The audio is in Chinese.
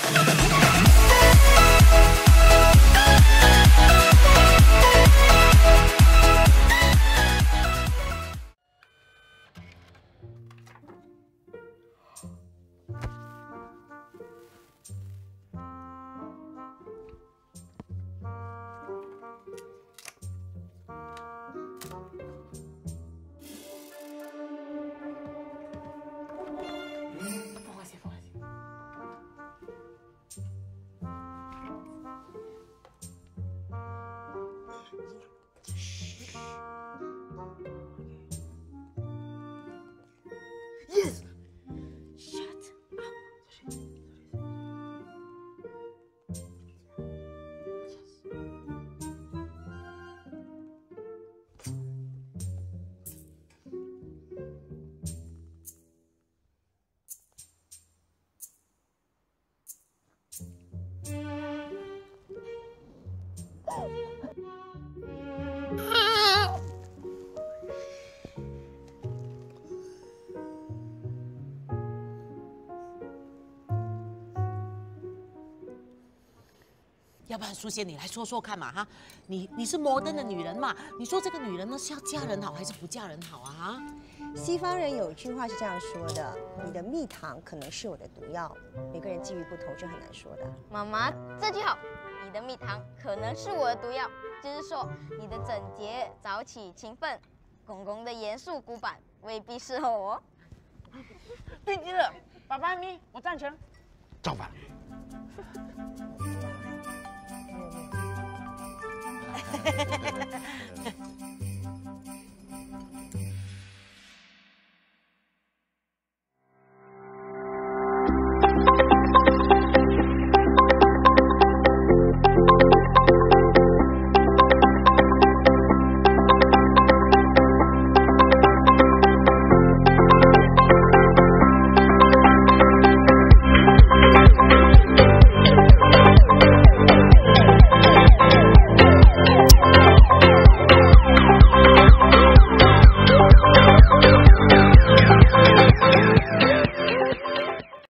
Yes. Shut up. 要不然苏仙你来说说看嘛哈，你是摩登的女人嘛，你说这个女人呢是要嫁人好还是不嫁人好啊？ 西方人有一句话是这样说的：你的蜜糖可能是我的毒药。每个人际遇不同是很难说的。 妈妈，这句好，你的蜜糖可能是我的毒药，就是说你的整洁、早起、勤奋，公公的严肃古板未必适合我。 对极了，爸爸咪，我赞成。 造反。